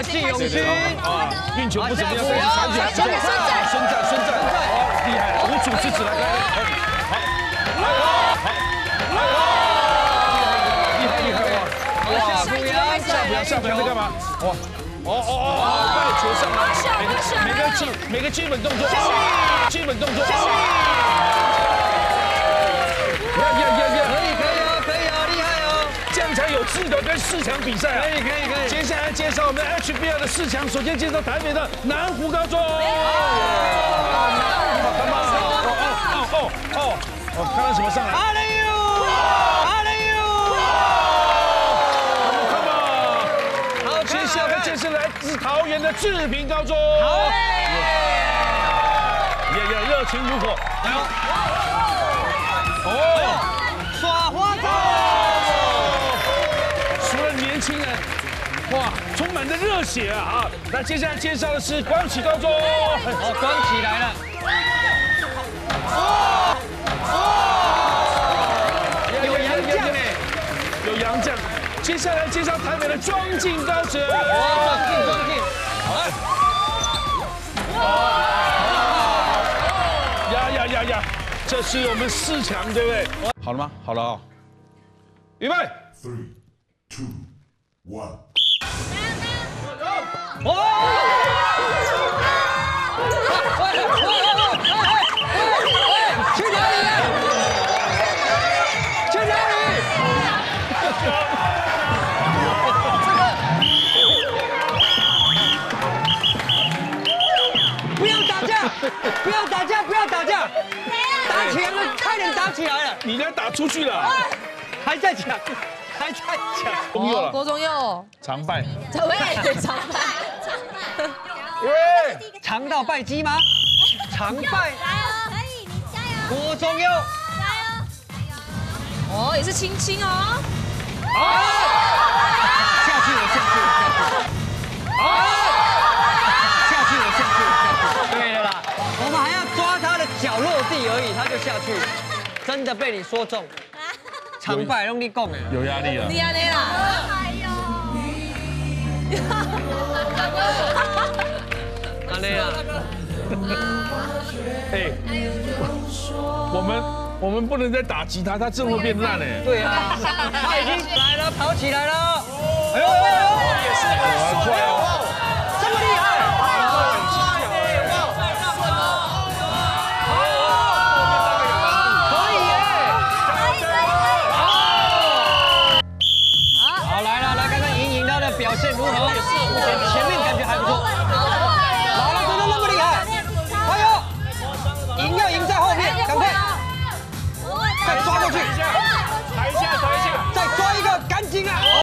季永勋啊，运球不怎么样，但是传球不错。孙战，厉害，无主之子来，厉害哇！下不要在干嘛？哇！带球上来，每个基本动作，基本动作。 可以哦，厉害哦！ 这样才有资格跟4强比赛啊！ 可以。 接下来介绍我们 HBL 的4强，首先介绍台北的南湖高中。看到什么上来？ 阿雷ยู好，接下来这是来自桃园的志平高中。 好， 也热情如火。 耍花招。 除了年轻人，哇，充满着热血啊！那接下来介绍的是光启高中。 光启来了。 有洋将。接下来介绍台北的庄敬高职。 庄敬。 呀！这是我们4强，对不对？好了吗？好了啊！预备。3、2、1。 去哪里？不要打架！打起来了，快点打起来了！ 你俩打出去了， 还在抢。 国中右常败。 对，常败。 尝到败绩吗？常败。 加油，可以，你加油。 国中右。 加油。 哦，也是轻轻哦。 下去了。对了啦，我们还要抓他的脚落地而已，他就下去，真的被你说中。常败用力攻哎， 有压力啊！ 你啊你啦！ 阿内啊！ 我们不能再打击他，他真会变烂哎。 对啊，他已经来了，跑起来了。 也是很快哦， 这么厉害！可以耶！好，来看看莹莹她的表现如何？前面感觉还不错。老了真的那么厉害？加油！赢要赢在后面，赶快！